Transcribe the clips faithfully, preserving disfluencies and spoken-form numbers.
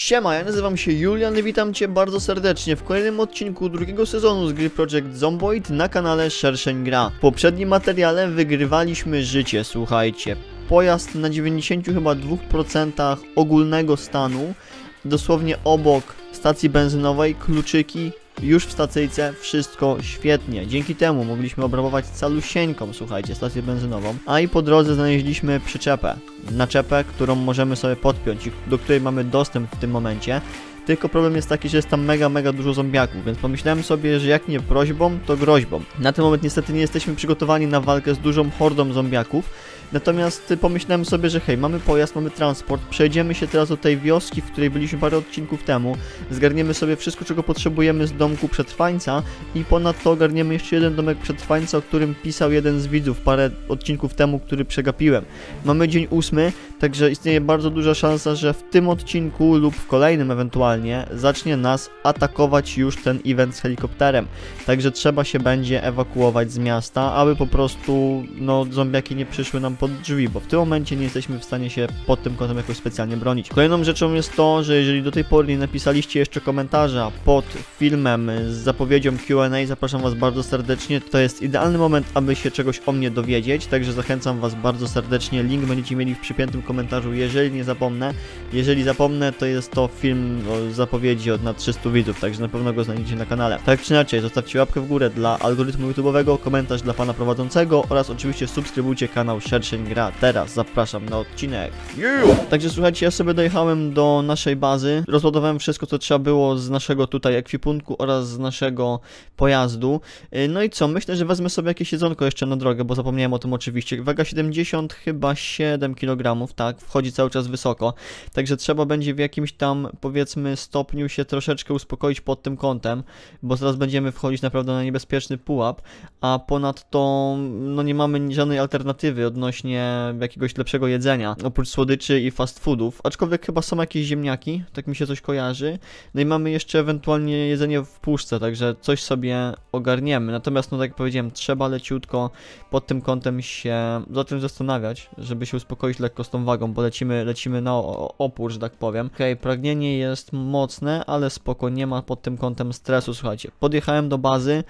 Siema, ja nazywam się Julian i witam Cię bardzo serdecznie w kolejnym odcinku drugiego sezonu z gry Project Zomboid na kanale Szerszeń Gra. W poprzednim materiale wygrywaliśmy życie, słuchajcie. Pojazd na dziewięćdziesięciu chyba dwóch procentach ogólnego stanu, dosłownie obok stacji benzynowej, kluczyki, już w stacyjce, wszystko świetnie. Dzięki temu mogliśmy obrabować calusieńką, słuchajcie, stację benzynową. A i po drodze znaleźliśmy przyczepę, naczepę, którą możemy sobie podpiąć i do której mamy dostęp w tym momencie. Tylko problem jest taki, że jest tam mega, mega dużo zombiaków, więc pomyślałem sobie, że jak nie prośbą, to groźbą. Na ten moment niestety nie jesteśmy przygotowani na walkę z dużą hordą zombiaków. Natomiast pomyślałem sobie, że hej, mamy pojazd, mamy transport, przejdziemy się teraz do tej wioski, w której byliśmy parę odcinków temu, zgarniemy sobie wszystko, czego potrzebujemy z domku przetrwańca i ponadto ogarniemy jeszcze jeden domek przetrwańca, o którym pisał jeden z widzów parę odcinków temu, który przegapiłem. Mamy dzień ósmy, także istnieje bardzo duża szansa, że w tym odcinku lub w kolejnym ewentualnie zacznie nas atakować już ten event z helikopterem. Także trzeba się będzie ewakuować z miasta, aby po prostu, no, zombiaki nie przyszły nam pod drzwi, bo w tym momencie nie jesteśmy w stanie się pod tym kątem jakoś specjalnie bronić. Kolejną rzeczą jest to, że jeżeli do tej pory nie napisaliście jeszcze komentarza pod filmem z zapowiedzią Q and A, zapraszam Was bardzo serdecznie. To jest idealny moment, aby się czegoś o mnie dowiedzieć, także zachęcam Was bardzo serdecznie. Link będziecie mieli w przypiętym komentarzu, jeżeli nie zapomnę. Jeżeli zapomnę, to jest to film o zapowiedzi od na trzystu widzów, także na pewno go znajdziecie na kanale. Tak czy inaczej, zostawcie łapkę w górę dla algorytmu YouTube'owego, komentarz dla pana prowadzącego oraz oczywiście subskrybujcie kanał Szerszeń Gra. Teraz zapraszam na odcinek. Yeah! Także słuchajcie, ja sobie dojechałem do naszej bazy, rozładowałem wszystko, co trzeba było z naszego tutaj ekwipunku oraz z naszego pojazdu. No i co, myślę, że wezmę sobie jakieś jedzonko jeszcze na drogę, bo zapomniałem o tym oczywiście. Waga siedemdziesiąt, chyba siedem kilogramów, tak, wchodzi cały czas wysoko. Także trzeba będzie w jakimś tam, powiedzmy, stopniu się troszeczkę uspokoić pod tym kątem, bo zaraz będziemy wchodzić naprawdę na niebezpieczny pułap, a ponadto, no nie mamy żadnej alternatywy odnośnie jakiegoś lepszego jedzenia, oprócz słodyczy i fast foodów, aczkolwiek chyba są jakieś ziemniaki, tak mi się coś kojarzy. No i mamy jeszcze ewentualnie jedzenie w puszce, także coś sobie ogarniemy. Natomiast, no tak jak powiedziałem, trzeba leciutko pod tym kątem się za tym zastanawiać, żeby się uspokoić lekko z tą wagą, bo lecimy, lecimy na opór, że tak powiem. Okej, okay, pragnienie jest mocne, ale spoko, nie ma pod tym kątem stresu, słuchajcie. Podjechałem do bazy.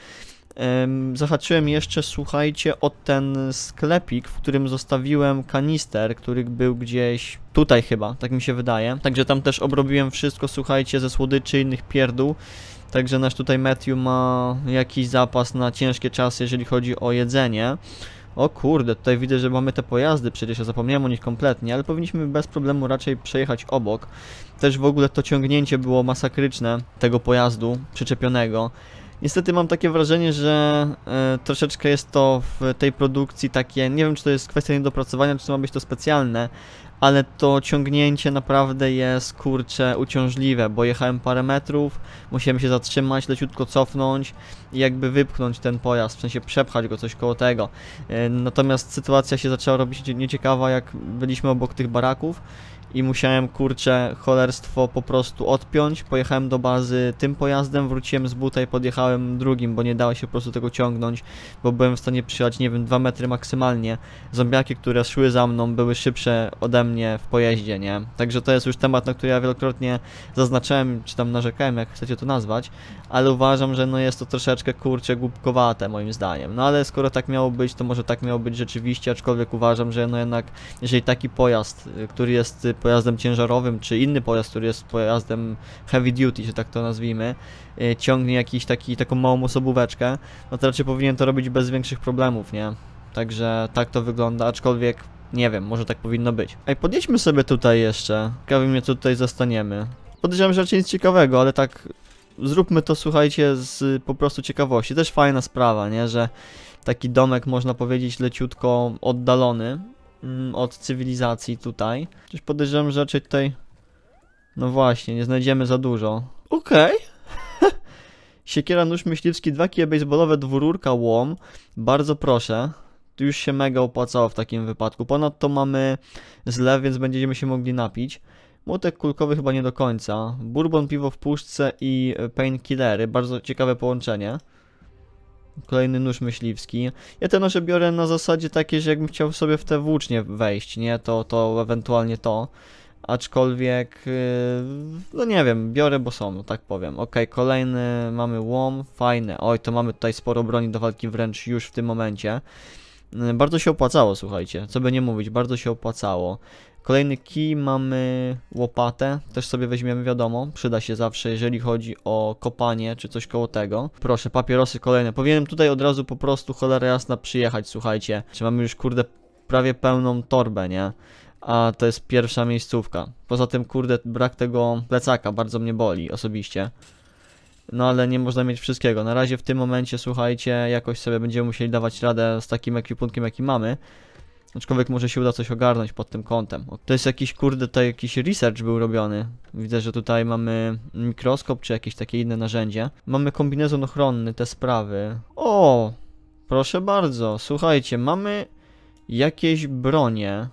Um, zahaczyłem jeszcze, słuchajcie, o ten sklepik, w którym zostawiłem kanister, który był gdzieś tutaj chyba, tak mi się wydaje. Także tam też obrobiłem wszystko, słuchajcie, ze słodyczy, innych pierdół. Także nasz tutaj Matthew ma jakiś zapas na ciężkie czasy, jeżeli chodzi o jedzenie. O kurde, tutaj widzę, że mamy te pojazdy, przecież ja zapomniałem o nich kompletnie, ale powinniśmy bez problemu raczej przejechać obok. Też w ogóle to ciągnięcie było masakryczne tego pojazdu przyczepionego. Niestety mam takie wrażenie, że e, troszeczkę jest to w tej produkcji takie, nie wiem, czy to jest kwestia niedopracowania, czy to ma być to specjalne, ale to ciągnięcie naprawdę jest, kurczę, uciążliwe, bo jechałem parę metrów, musiałem się zatrzymać, leciutko cofnąć i jakby wypchnąć ten pojazd, w sensie przepchać go coś koło tego. E, natomiast sytuacja się zaczęła robić nieciekawa, jak byliśmy obok tych baraków i musiałem, kurczę, cholerstwo po prostu odpiąć. Pojechałem do bazy tym pojazdem, wróciłem z buta i podjechałem drugim, bo nie dało się po prostu tego ciągnąć, bo byłem w stanie przyjechać, nie wiem, dwa metry maksymalnie. Zombiaki, które szły za mną, były szybsze ode mnie w pojeździe, nie? Także to jest już temat, na który ja wielokrotnie zaznaczałem, czy tam narzekałem, jak chcecie to nazwać, ale uważam, że no jest to troszeczkę, kurczę, głupkowate moim zdaniem. No ale skoro tak miało być, to może tak miało być rzeczywiście, aczkolwiek uważam, że no jednak, jeżeli taki pojazd, który jest pojazdem ciężarowym, czy inny pojazd, który jest pojazdem heavy duty, że tak to nazwijmy, yy, ciągnie jakiś taki, taką małą osobóweczkę, no to raczej powinien to robić bez większych problemów, nie? Także tak to wygląda, aczkolwiek nie wiem, może tak powinno być. Ej, podjedźmy sobie tutaj jeszcze, ciekawie mnie tutaj zastaniemy. Podejrzewam, że raczej nic ciekawego, ale tak zróbmy to, słuchajcie, z po prostu ciekawości. Też fajna sprawa, nie? Że taki domek, można powiedzieć, leciutko oddalony od cywilizacji tutaj. Coś podejrzewam, że raczej tutaj, no właśnie, nie znajdziemy za dużo. Okej. Okay. Siekiera, nóż myśliwski, dwa kije baseballowe, dwururka, łom. Bardzo proszę. Tu już się mega opłacało w takim wypadku. Ponadto mamy zlew, więc będziemy się mogli napić. Młotek kulkowy chyba nie do końca. Bourbon, piwo w puszce i painkillery. Bardzo ciekawe połączenie. Kolejny nóż myśliwski. Ja te noże biorę na zasadzie takiej, że jakbym chciał sobie w te włócznie wejść, nie? To, to ewentualnie to. aczkolwiek, yy, no nie wiem, biorę, bo są, no tak powiem. Ok, kolejny mamy łom, fajne. Oj, to mamy tutaj sporo broni do walki wręcz już w tym momencie. Yy, bardzo się opłacało, słuchajcie, co by nie mówić, bardzo się opłacało. Kolejny kij, mamy łopatę, też sobie weźmiemy, wiadomo, przyda się zawsze, jeżeli chodzi o kopanie, czy coś koło tego. Proszę, papierosy kolejne, powinienem tutaj od razu po prostu, cholera jasna, przyjechać, słuchajcie. Czy mamy już, kurde, prawie pełną torbę, nie? A to jest pierwsza miejscówka. Poza tym, kurde, brak tego plecaka bardzo mnie boli, osobiście. No ale nie można mieć wszystkiego. Na razie w tym momencie, słuchajcie, jakoś sobie będziemy musieli dawać radę z takim ekwipunkiem, jaki mamy. Aczkolwiek może się uda coś ogarnąć pod tym kątem. To jest jakiś, kurde, tutaj jakiś research był robiony. Widzę, że tutaj mamy mikroskop, czy jakieś takie inne narzędzie. Mamy kombinezon ochronny, te sprawy. O! Proszę bardzo, słuchajcie, mamy jakieś bronie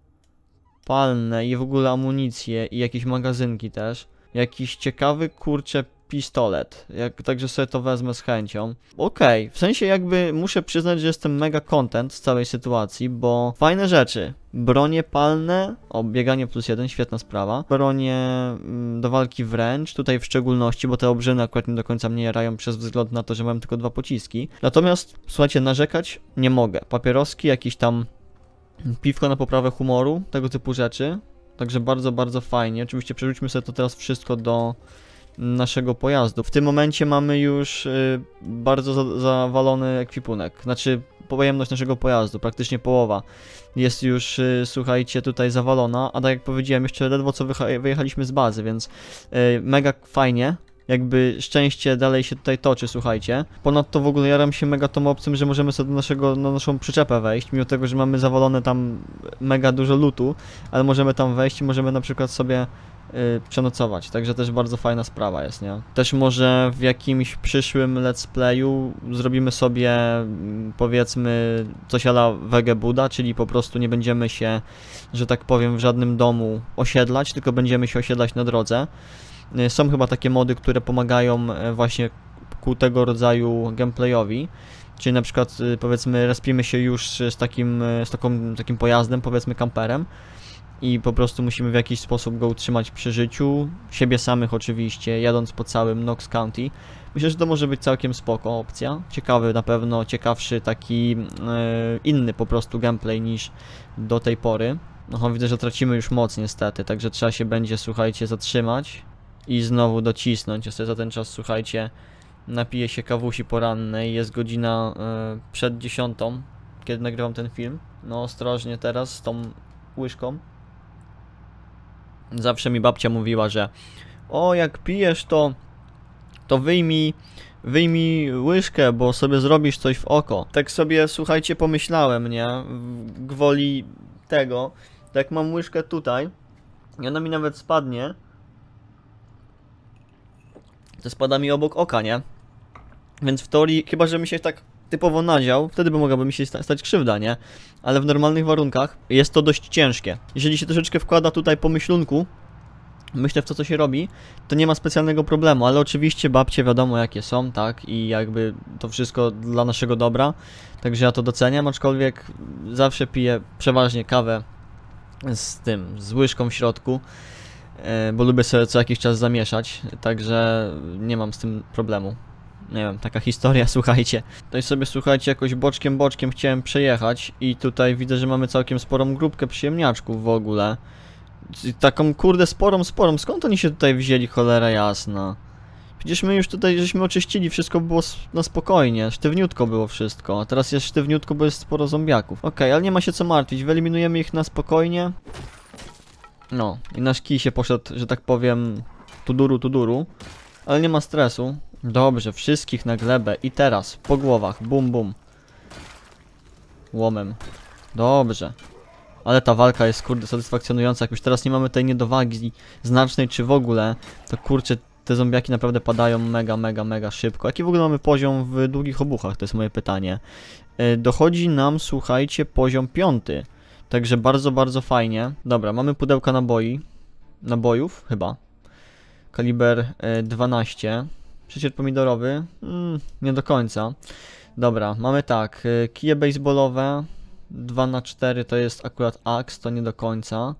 palne i w ogóle amunicję i jakieś magazynki też. Jakiś ciekawy, kurczę, pistolet. Jak, także sobie to wezmę z chęcią. Okej, okay. W sensie jakby muszę przyznać, że jestem mega content z całej sytuacji, bo fajne rzeczy. Bronie palne, o, bieganie plus jeden, świetna sprawa. Bronie mm, do walki wręcz, tutaj w szczególności, bo te obrzyny akurat nie do końca mnie jarają przez wzgląd na to, że mam tylko dwa pociski. Natomiast, słuchajcie, narzekać nie mogę. Papieroski, jakiś tam piwko na poprawę humoru, tego typu rzeczy. Także bardzo, bardzo fajnie. Oczywiście przerzućmy sobie to teraz wszystko do naszego pojazdu. W tym momencie mamy już y, bardzo za zawalony ekwipunek. Znaczy pojemność naszego pojazdu, praktycznie połowa jest już, y, słuchajcie, tutaj zawalona. A tak jak powiedziałem, jeszcze ledwo co wyjechaliśmy z bazy, więc y, mega fajnie. Jakby szczęście dalej się tutaj toczy, słuchajcie. Ponadto w ogóle jaram się mega tą opcją, że możemy sobie do naszego, na naszą przyczepę wejść, mimo tego, że mamy zawalone tam mega dużo lootu, ale możemy tam wejść i możemy na przykład sobie yy, przenocować, także też bardzo fajna sprawa jest, nie? Też może w jakimś przyszłym let's playu zrobimy sobie, yy, powiedzmy, coś a la Wege Buda, czyli po prostu nie będziemy się, że tak powiem, w żadnym domu osiedlać, tylko będziemy się osiedlać na drodze. Są chyba takie mody, które pomagają właśnie ku tego rodzaju gameplayowi. Czyli na przykład, powiedzmy, respimy się już z takim, z taką, takim pojazdem, powiedzmy kamperem. I po prostu musimy w jakiś sposób go utrzymać przy życiu. Siebie samych oczywiście, jadąc po całym Knox County. Myślę, że to może być całkiem spoko opcja. Ciekawy na pewno, ciekawszy taki yy, inny po prostu gameplay niż do tej pory. No widzę, że tracimy już moc niestety, także trzeba się będzie, słuchajcie, zatrzymać. I znowu docisnąć. Ja sobie za ten czas, słuchajcie, napiję się kawusi porannej. Jest godzina y, przed dziesiątą, kiedy nagrywam ten film. No ostrożnie teraz z tą łyżką. Zawsze mi babcia mówiła, że o, jak pijesz, to to wyjmij, wyjmij łyżkę, bo sobie zrobisz coś w oko. Tak sobie, słuchajcie, pomyślałem, nie? Gwoli tego. Tak mam łyżkę tutaj i ona mi nawet spadnie. To spada mi obok oka, nie? Więc w teorii, chyba że mi się tak typowo nadział, wtedy by mogłaby mi się stać krzywda, nie? Ale w normalnych warunkach jest to dość ciężkie. Jeżeli się troszeczkę wkłada tutaj po myślunku, myślę w to, co się robi, to nie ma specjalnego problemu, ale oczywiście babcie wiadomo jakie są, tak? I jakby to wszystko dla naszego dobra, także ja to doceniam, aczkolwiek zawsze piję przeważnie kawę z tym, z łyżką w środku. Bo lubię sobie co jakiś czas zamieszać, także nie mam z tym problemu. Nie wiem, taka historia, słuchajcie. Tutaj sobie, słuchajcie, jakoś boczkiem, boczkiem chciałem przejechać i tutaj widzę, że mamy całkiem sporą grupkę przyjemniaczków w ogóle. Taką, kurde, sporą, sporą. Skąd oni się tutaj wzięli, cholera jasna? Przecież my już tutaj żeśmy oczyścili, wszystko było na spokojnie, sztywniutko było wszystko. A teraz jest sztywniutko, bo jest sporo zombiaków. Okej, okay, ale nie ma się co martwić, wyeliminujemy ich na spokojnie. No, i nasz kij się poszedł, że tak powiem, tuduru, tuduru. Ale nie ma stresu. Dobrze, wszystkich na glebę. I teraz, po głowach, bum, bum. Łomem. Dobrze. Ale ta walka jest, kurde, satysfakcjonująca. Jak już teraz nie mamy tej niedowagi znacznej, czy w ogóle, to kurczę, te zombiaki naprawdę padają mega, mega, mega szybko. Jaki w ogóle mamy poziom w długich obuchach? To jest moje pytanie. Yy, dochodzi nam, słuchajcie, poziom piąty. Także bardzo, bardzo fajnie. Dobra, mamy pudełka naboi. Nabojów, chyba. Kaliber y, dwanaście. Przecier pomidorowy. Mm, nie do końca. Dobra, mamy tak. Y, kije baseballowe. dwa na cztery to jest akurat aks, to nie do końca.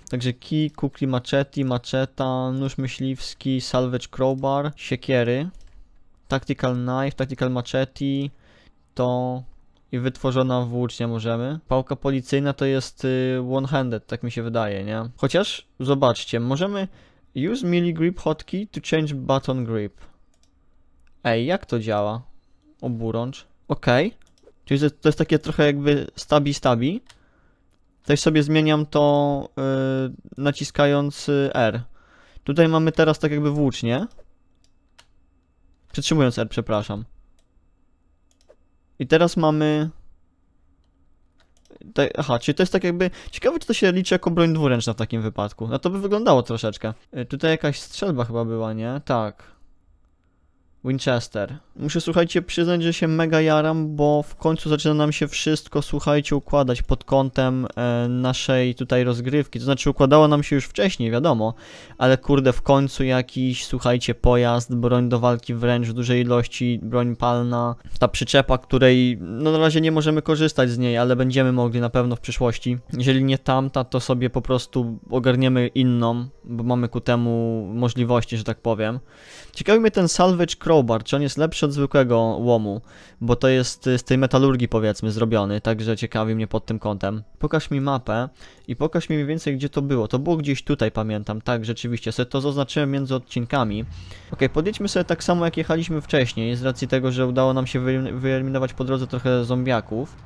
Także kij, kukli, machete, macheta, nóż myśliwski, salvage crowbar, siekiery, tactical knife, tactical machete, to i wytworzona włócznia możemy. Pałka policyjna to jest y, one-handed, tak mi się wydaje, nie? Chociaż, zobaczcie, możemy use melee grip hotkey to change button grip. Ej, jak to działa? Oburącz. Okej. Okay. Czyli to, to jest takie trochę jakby stabi-stabi. Też sobie zmieniam to yy, naciskając y, R. Tutaj mamy teraz tak jakby włócznie. Przytrzymując R, przepraszam. I teraz mamy... Te, aha, czyli to jest tak jakby... Ciekawe, czy to się liczy jako broń dwuręczna w takim wypadku. No to by wyglądało troszeczkę. Yy, tutaj jakaś strzelba chyba była, nie? Tak. Winchester. Muszę, słuchajcie, przyznać, że się mega jaram, bo w końcu zaczyna nam się wszystko, słuchajcie, układać pod kątem e, naszej tutaj rozgrywki. To znaczy układało nam się już wcześniej, wiadomo, ale kurde, w końcu jakiś, słuchajcie, pojazd, broń do walki wręcz w dużej ilości, broń palna, ta przyczepa, której no na razie nie możemy korzystać z niej, ale będziemy mogli na pewno w przyszłości. Jeżeli nie tamta, to sobie po prostu ogarniemy inną, bo mamy ku temu możliwości, że tak powiem. Ciekawi mnie ten salvage crowbar, czy on jest lepszy od zwykłego łomu, bo to jest z tej metalurgii, powiedzmy, zrobiony, także ciekawi mnie pod tym kątem. Pokaż mi mapę i pokaż mi mniej więcej, gdzie to było. To było gdzieś tutaj, pamiętam, tak, rzeczywiście, sobie to zaznaczyłem między odcinkami. Ok, podjedźmy sobie tak samo, jak jechaliśmy wcześniej, z racji tego, że udało nam się wyeliminować po drodze trochę zombiaków.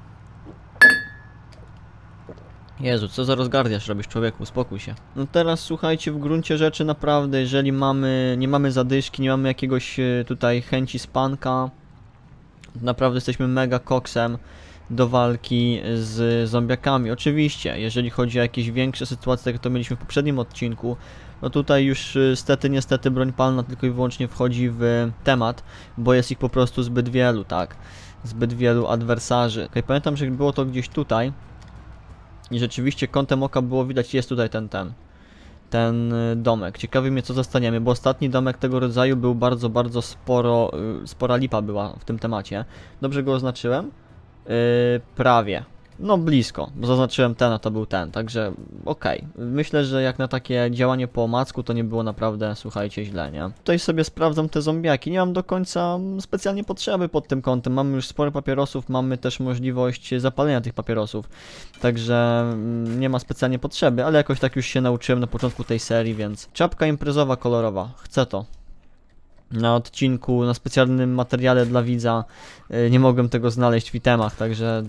Jezu, co za rozgardiasz robisz, człowieku, uspokój się. No teraz słuchajcie, w gruncie rzeczy naprawdę, jeżeli mamy, nie mamy zadyszki, nie mamy jakiegoś tutaj chęci spanka, naprawdę jesteśmy mega koksem do walki z zombiakami. Oczywiście, jeżeli chodzi o jakieś większe sytuacje, tak jak to mieliśmy w poprzednim odcinku, no tutaj już stety, niestety broń palna tylko i wyłącznie wchodzi w temat, bo jest ich po prostu zbyt wielu, tak, zbyt wielu adwersarzy. Okay, pamiętam, że było to gdzieś tutaj. I rzeczywiście kątem oka było widać, jest tutaj ten, ten, ten domek. Ciekawi mnie, co zostaniemy, bo ostatni domek tego rodzaju był bardzo, bardzo sporo, spora lipa była w tym temacie. Dobrze go oznaczyłem? Yy, prawie. No blisko, bo zaznaczyłem ten, a to był ten, także okej. Okay. Myślę, że jak na takie działanie po omacku, to nie było naprawdę, słuchajcie, źle, nie? Tutaj sobie sprawdzam te zombiaki, nie mam do końca specjalnie potrzeby pod tym kątem, mamy już sporo papierosów, mamy też możliwość zapalenia tych papierosów, także nie ma specjalnie potrzeby, ale jakoś tak już się nauczyłem na początku tej serii, więc czapka imprezowa kolorowa, chcę to. Na odcinku, na specjalnym materiale dla widza yy, nie mogłem tego znaleźć w itemach, także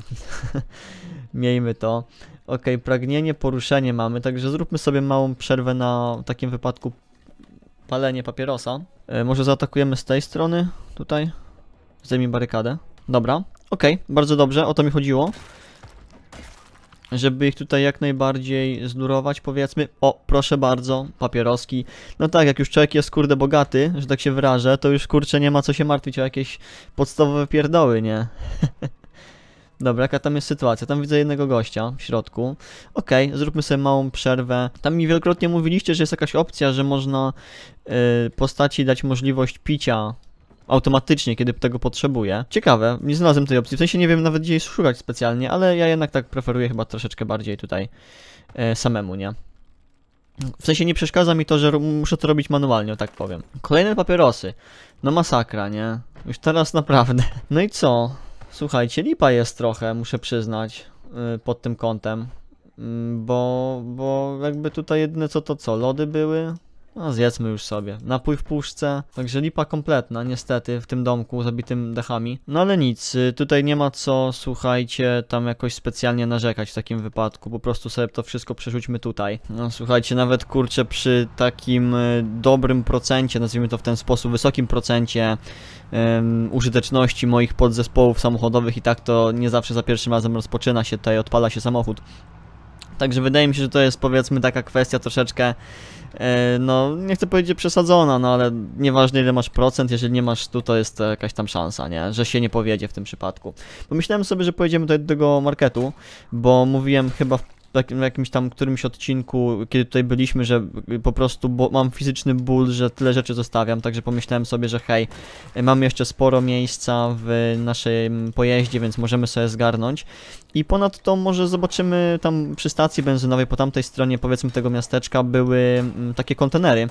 miejmy to. Ok, pragnienie, poruszenie mamy, także zróbmy sobie małą przerwę na w takim wypadku palenie papierosa. Yy, może zaatakujemy z tej strony, tutaj. Zdejmij barykadę. Dobra, ok, bardzo dobrze, o to mi chodziło. Żeby ich tutaj jak najbardziej zlurować, powiedzmy. O, proszę bardzo, papieroski. No tak, jak już człowiek jest kurde bogaty, że tak się wyrażę, to już kurczę nie ma co się martwić o jakieś podstawowe pierdoły, nie? Dobra, jaka tam jest sytuacja? Tam widzę jednego gościa w środku. Okej, okay, zróbmy sobie małą przerwę. Tam mi wielokrotnie mówiliście, że jest jakaś opcja, że można yy, postaci dać możliwość picia automatycznie, kiedy tego potrzebuję. Ciekawe, nie znalazłem tej opcji, w sensie nie wiem nawet gdzie jej szukać specjalnie, ale ja jednak tak preferuję chyba troszeczkę bardziej tutaj e, samemu, nie? W sensie nie przeszkadza mi to, że muszę to robić manualnie, tak powiem. Kolejne papierosy. No masakra, nie? Już teraz naprawdę. No i co? Słuchajcie, lipa jest trochę, muszę przyznać, yy, pod tym kątem. Yy, bo, bo jakby tutaj jedyne co to co? Lody były? No zjedzmy już sobie. Napój w puszce. Także lipa kompletna, niestety, w tym domku zabitym dechami. No ale nic, tutaj nie ma co, słuchajcie, tam jakoś specjalnie narzekać w takim wypadku. Po prostu sobie to wszystko przerzućmy tutaj. No słuchajcie, nawet kurczę przy takim y, dobrym procencie, nazwijmy to w ten sposób, wysokim procencie um, użyteczności moich podzespołów samochodowych i tak to nie zawsze za pierwszym razem rozpoczyna się tutaj, odpala się samochód. Także wydaje mi się, że to jest powiedzmy taka kwestia troszeczkę, e, no nie chcę powiedzieć, że przesadzona, no ale nieważne ile masz procent, jeżeli nie masz tu, to jest to jakaś tam szansa, nie? Że się nie powiedzie w tym przypadku. Pomyślałem sobie, że pojedziemy do tego marketu, bo mówiłem chyba w w jakimś tam którymś odcinku, kiedy tutaj byliśmy, że po prostu bo mam fizyczny ból, że tyle rzeczy zostawiam, także pomyślałem sobie, że hej, mamy jeszcze sporo miejsca w naszym pojeździe, więc możemy sobie zgarnąć. I ponadto może zobaczymy tam przy stacji benzynowej, po tamtej stronie powiedzmy tego miasteczka były takie kontenery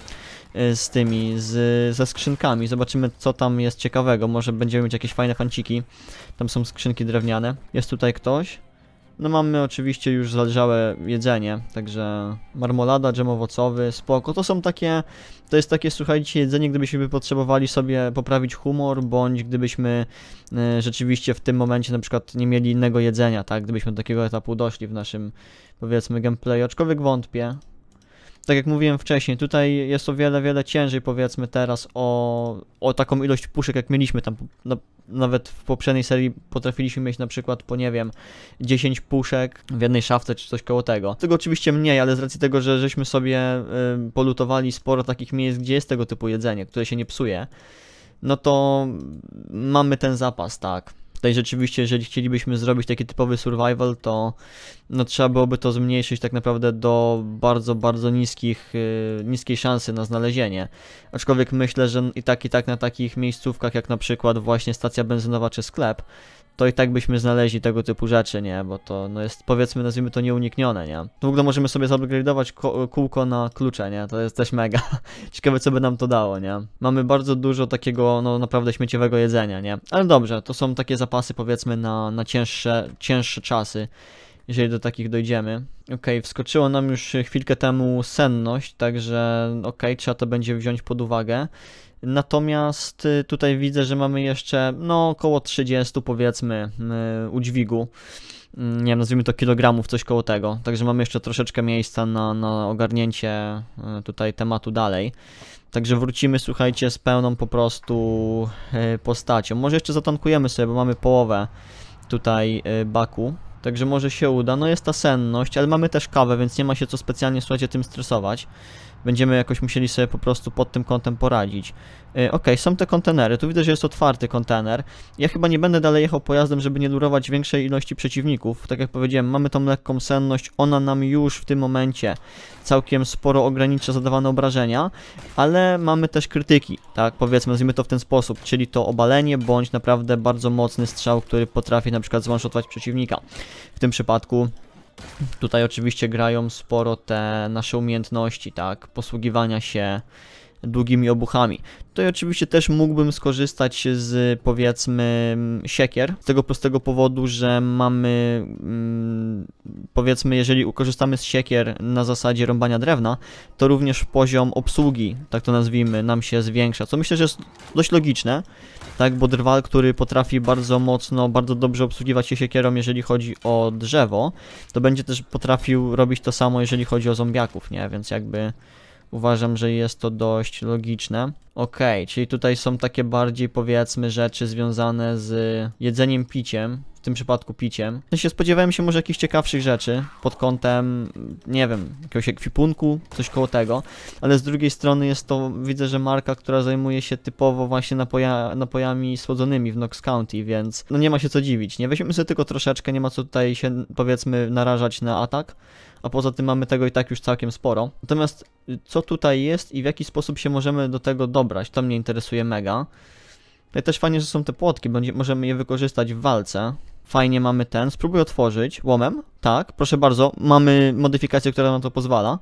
z tymi, z, ze skrzynkami. Zobaczymy co tam jest ciekawego, może będziemy mieć jakieś fajne fanciki. Tam są skrzynki drewniane. Jest tutaj ktoś? No mamy oczywiście już zależałe jedzenie, także marmolada, dżem owocowy, spoko. To są takie, to jest takie, słuchajcie, jedzenie, gdybyśmy potrzebowali sobie poprawić humor, bądź gdybyśmy y, rzeczywiście w tym momencie na przykład nie mieli innego jedzenia, tak? Gdybyśmy do takiego etapu doszli w naszym, powiedzmy, gameplayu, aczkolwiek wątpię. Tak jak mówiłem wcześniej, tutaj jest o wiele, wiele ciężej powiedzmy teraz o, o taką ilość puszek jak mieliśmy tam, no, nawet w poprzedniej serii potrafiliśmy mieć na przykład po nie wiem dziesięć puszek w jednej szafce czy coś koło tego. Tego oczywiście mniej, ale z racji tego, że żeśmy sobie y, polutowali sporo takich miejsc, gdzie jest tego typu jedzenie, które się nie psuje, no to mamy ten zapas, tak. Tutaj rzeczywiście, jeżeli chcielibyśmy zrobić taki typowy survival, to no, trzeba byłoby to zmniejszyć tak naprawdę do bardzo, bardzo niskich, yy, niskiej szansy na znalezienie. Aczkolwiek myślę, że i tak i tak na takich miejscówkach jak na przykład właśnie stacja benzynowa czy sklep, to i tak byśmy znaleźli tego typu rzeczy, nie? Bo to no jest, powiedzmy, nazwijmy to nieuniknione, nie? W ogóle możemy sobie zupgrade'ować kółko na klucze, nie? To jest też mega. Ciekawe, co by nam to dało, nie? Mamy bardzo dużo takiego, no naprawdę śmieciowego jedzenia, nie? Ale dobrze, to są takie zapasy, powiedzmy, na, na cięższe, cięższe czasy, jeżeli do takich dojdziemy. Okej, okay, wskoczyło nam już chwilkę temu senność, także okej, okay, trzeba to będzie wziąć pod uwagę. Natomiast tutaj widzę, że mamy jeszcze no około trzydziestu powiedzmy udźwigu, nie wiem, nazwijmy to kilogramów, coś koło tego, także mamy jeszcze troszeczkę miejsca na, na ogarnięcie tutaj tematu dalej. Także wrócimy, słuchajcie, z pełną po prostu postacią. Może jeszcze zatankujemy sobie, bo mamy połowę tutaj baku. Także może się uda. No jest ta senność, ale mamy też kawę, więc nie ma się co specjalnie, słuchajcie, tym stresować. Będziemy jakoś musieli sobie po prostu pod tym kątem poradzić. Yy, ok, są te kontenery. Tu widzę, że jest otwarty kontener. Ja chyba nie będę dalej jechał pojazdem, żeby nie lurować większej ilości przeciwników. Tak jak powiedziałem, mamy tą lekką senność. Ona nam już w tym momencie całkiem sporo ogranicza zadawane obrażenia, ale mamy też krytyki, tak? Powiedzmy, nazwijmy to w ten sposób, czyli to obalenie, bądź naprawdę bardzo mocny strzał, który potrafi na przykład zwanshotować przeciwnika. W tym przypadku tutaj oczywiście grają sporo te nasze umiejętności, tak, posługiwania się długimi obuchami. Tutaj oczywiście też mógłbym skorzystać z, powiedzmy, siekier, z tego prostego powodu, że mamy, mm, powiedzmy, jeżeli korzystamy z siekier na zasadzie rąbania drewna, to również poziom obsługi, tak to nazwijmy, nam się zwiększa, co myślę, że jest dość logiczne, tak, bo drwal, który potrafi bardzo mocno, bardzo dobrze obsługiwać się siekierą, jeżeli chodzi o drzewo, to będzie też potrafił robić to samo, jeżeli chodzi o zombiaków, nie, więc jakby uważam, że jest to dość logiczne. Okej, czyli tutaj są takie bardziej, powiedzmy, rzeczy związane z jedzeniem, piciem, w tym przypadku piciem. W sensie spodziewałem się może jakichś ciekawszych rzeczy pod kątem, nie wiem, jakiegoś ekwipunku, coś koło tego, ale z drugiej strony jest to, widzę, że marka, która zajmuje się typowo właśnie napoja, napojami słodzonymi w Knox County, więc no nie ma się co dziwić, nie? Weźmiemy sobie tylko troszeczkę, nie ma co tutaj się, powiedzmy, narażać na atak, a poza tym mamy tego i tak już całkiem sporo. Natomiast co tutaj jest i w jaki sposób się możemy do tego dobrać, to mnie interesuje mega. Tutaj też fajnie, że są te płotki, bo możemy je wykorzystać w walce. Fajnie mamy ten, spróbuj otworzyć łomem, tak, proszę bardzo, mamy modyfikację, która nam to pozwala.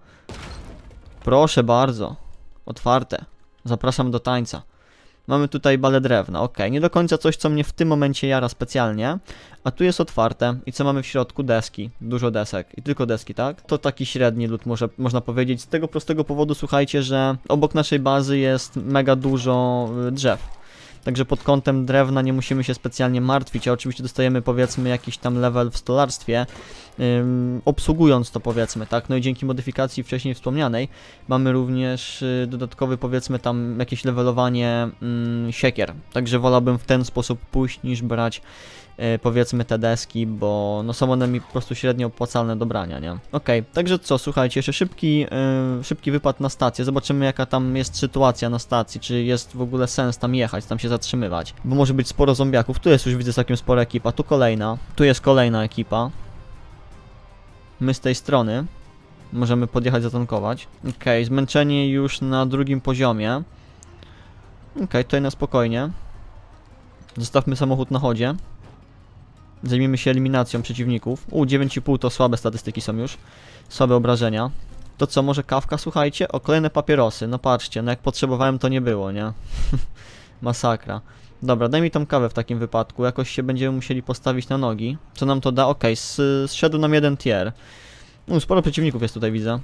Proszę bardzo, otwarte, zapraszam do tańca. Mamy tutaj balę drewna, ok, nie do końca coś, co mnie w tym momencie jara specjalnie. A tu jest otwarte i co mamy w środku? Deski, dużo desek i tylko deski, tak? To taki średni lód, może, można powiedzieć, z tego prostego powodu, słuchajcie, że obok naszej bazy jest mega dużo drzew. Także pod kątem drewna nie musimy się specjalnie martwić, a oczywiście dostajemy, powiedzmy, jakiś tam level w stolarstwie, ym, obsługując to, powiedzmy, tak? No i dzięki modyfikacji wcześniej wspomnianej mamy również y, dodatkowy, powiedzmy, tam jakieś levelowanie ym, siekier. Także wolałbym w ten sposób pójść, niż brać y, powiedzmy te deski, bo no są one mi po prostu średnio opłacalne do brania, nie? Okej, okay, także co, słuchajcie, jeszcze szybki, y, szybki wypad na stację, zobaczymy jaka tam jest sytuacja na stacji, czy jest w ogóle sens tam jechać, tam się zatrzymywać, bo może być sporo zombiaków. Tu jest już, widzę, całkiem spora ekipa, tu kolejna, tu jest kolejna ekipa. My z tej strony. Możemy podjechać, zatankować. Okej, okay, zmęczenie już na drugim poziomie. Okej, okay, tutaj na spokojnie. Zostawmy samochód na chodzie. Zajmijmy się eliminacją przeciwników. U, dziewięć i pół to słabe statystyki są już. Słabe obrażenia. To co, może kawka, słuchajcie? O, kolejne papierosy. No patrzcie, no jak potrzebowałem, to nie było, nie? Masakra. Dobra, daj mi tą kawę w takim wypadku. Jakoś się będziemy musieli postawić na nogi. Co nam to da? Okej, okay, zszedł nam jeden tier. No, sporo przeciwników jest tutaj, widzę.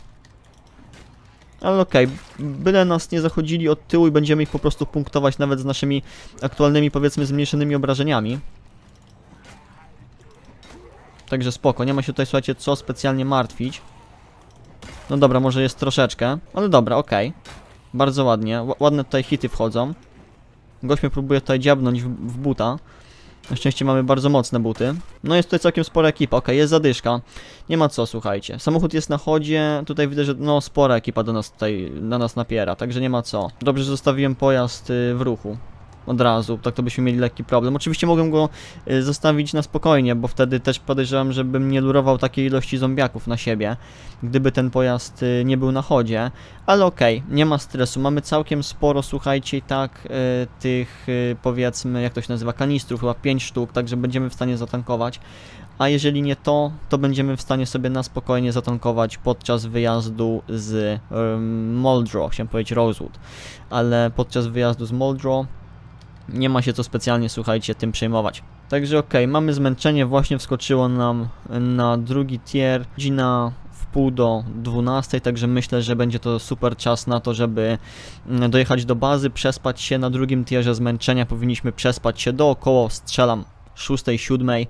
Ale okej, okay, byle nas nie zachodzili od tyłu i będziemy ich po prostu punktować nawet z naszymi aktualnymi, powiedzmy, zmniejszonymi obrażeniami. Także spoko, nie ma się tutaj, słuchajcie, co specjalnie martwić. No dobra, może jest troszeczkę, ale dobra, okej. Okay. Bardzo ładnie, Ł ładne tutaj hity wchodzą. Gość mnie próbuje tutaj dziabnąć w, w buta. Na szczęście mamy bardzo mocne buty. No jest tutaj całkiem spora ekipa, okej, okay, jest zadyszka. Nie ma co, słuchajcie. Samochód jest na chodzie, tutaj widzę, że no spora ekipa do nas tutaj, na nas napiera, także nie ma co. Dobrze, że zostawiłem pojazd y, w ruchu. Od razu, tak to byśmy mieli lekki problem. Oczywiście mogłem go y, zostawić na spokojnie, bo wtedy też podejrzewam, żebym nie lurował takiej ilości zombiaków na siebie, gdyby ten pojazd y, nie był na chodzie. Ale okej, okay, nie ma stresu. Mamy całkiem sporo, słuchajcie, tak, y, tych y, powiedzmy, jak to się nazywa, kanistrów, chyba pięć sztuk, także będziemy w stanie zatankować. A jeżeli nie to, to będziemy w stanie sobie na spokojnie zatankować podczas wyjazdu z um, Muldraugh, chciałem powiedzieć Rosewood, ale podczas wyjazdu z Muldraugh nie ma się co specjalnie, słuchajcie, tym przejmować. Także okej, okay, mamy zmęczenie, właśnie wskoczyło nam na drugi tier, godzina w pół do dwunastej, także myślę, że będzie to super czas na to, żeby dojechać do bazy, przespać się na drugim tierze zmęczenia, powinniśmy przespać się do około, strzelam, szóstej, siódmej.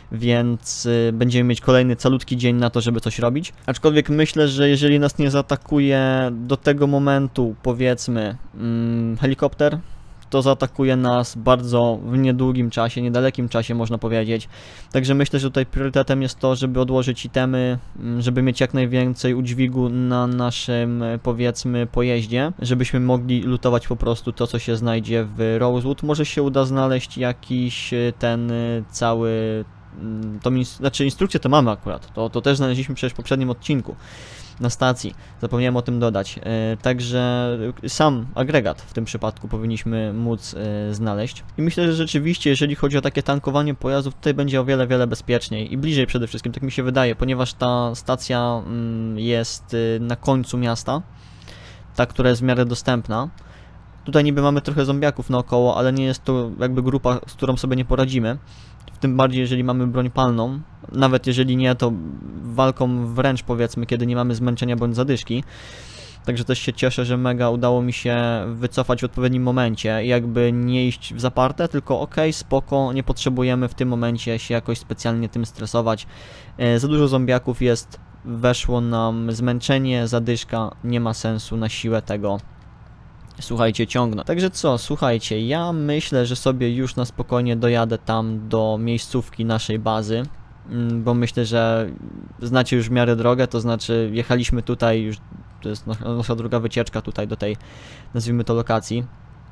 Więc y, będziemy mieć kolejny calutki dzień na to, żeby coś robić. Aczkolwiek myślę, że jeżeli nas nie zaatakuje do tego momentu, powiedzmy, mm, helikopter, to zaatakuje nas bardzo w niedługim czasie, niedalekim czasie można powiedzieć. Także myślę, że tutaj priorytetem jest to, żeby odłożyć itemy, żeby mieć jak najwięcej udźwigu na naszym, powiedzmy, pojeździe, żebyśmy mogli lutować po prostu to, co się znajdzie w Rosewood. Może się uda znaleźć jakiś ten cały... To, znaczy instrukcję to mamy akurat, to, to też znaleźliśmy przecież w poprzednim odcinku na stacji, zapomniałem o tym dodać, e, także sam agregat w tym przypadku powinniśmy móc e, znaleźć i myślę, że rzeczywiście, jeżeli chodzi o takie tankowanie pojazdów, tutaj będzie o wiele, wiele bezpieczniej i bliżej przede wszystkim, tak mi się wydaje, ponieważ ta stacja mm, jest e, na końcu miasta, ta, która jest w miarę dostępna. Tutaj niby mamy trochę zombiaków naokoło, ale nie jest to jakby grupa, z którą sobie nie poradzimy. Tym bardziej, jeżeli mamy broń palną. Nawet jeżeli nie, to walką wręcz, powiedzmy, kiedy nie mamy zmęczenia bądź zadyszki. Także też się cieszę, że mega udało mi się wycofać w odpowiednim momencie. Jakby nie iść w zaparte, tylko okej, okay, spoko, nie potrzebujemy w tym momencie się jakoś specjalnie tym stresować. E, za dużo zombiaków jest, weszło nam zmęczenie, zadyszka, nie ma sensu na siłę tego, słuchajcie, ciągnę. Także co, słuchajcie, ja myślę, że sobie już na spokojnie dojadę tam do miejscówki naszej bazy, bo myślę, że znacie już w miarę drogę, to znaczy jechaliśmy tutaj już, to jest nasza druga wycieczka tutaj do tej, nazwijmy to, lokacji.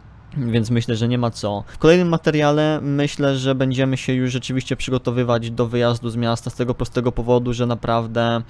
Więc myślę, że nie ma co. W kolejnym materiale myślę, że będziemy się już rzeczywiście przygotowywać do wyjazdu z miasta z tego prostego powodu, że naprawdę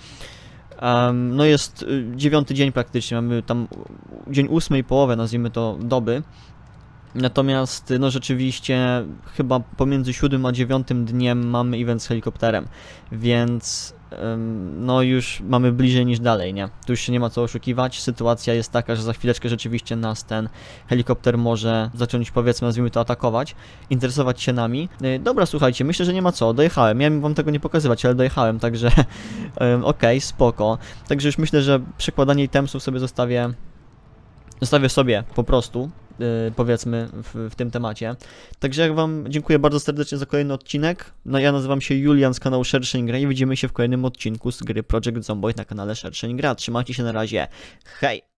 Um, no jest dziewiąty dzień praktycznie, mamy tam dzień ósmy i połowę, nazwijmy to, doby. Natomiast no rzeczywiście chyba pomiędzy siódmym a dziewiątym dniem mamy event z helikopterem, więc um, no już mamy bliżej niż dalej, nie? Tu już się nie ma co oszukiwać, sytuacja jest taka, że za chwileczkę rzeczywiście nas ten helikopter może zacząć, powiedzmy, nazwijmy to, atakować, interesować się nami. Yy, dobra, słuchajcie, myślę, że nie ma co, dojechałem, miałem wam tego nie pokazywać, ale dojechałem, także um, okej, okay, spoko. Także już myślę, że przekładanie itemsów sobie zostawię, zostawię sobie po prostu. Yy, powiedzmy w, w tym temacie. Także jak wam dziękuję bardzo serdecznie za kolejny odcinek. No ja nazywam się Julian z kanału Szerszeń Gra i widzimy się w kolejnym odcinku z gry Project Zomboid na kanale Szerszeń Gra. Trzymajcie się, na razie. Hej!